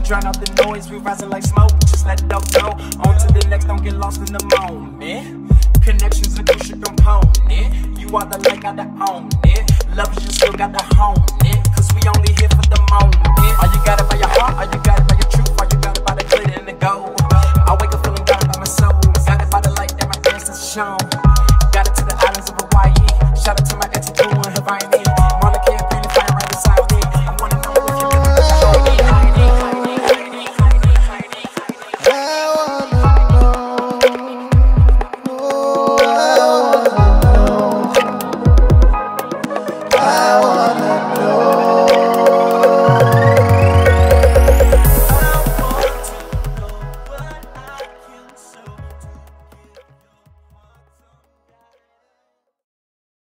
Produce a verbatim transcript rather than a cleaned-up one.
drown out the noise, we rising like smoke. Just let it all go. On to the next, don't get lost in the moment. Connections a crucial component. You are the light, gotta own it. Love is you still got the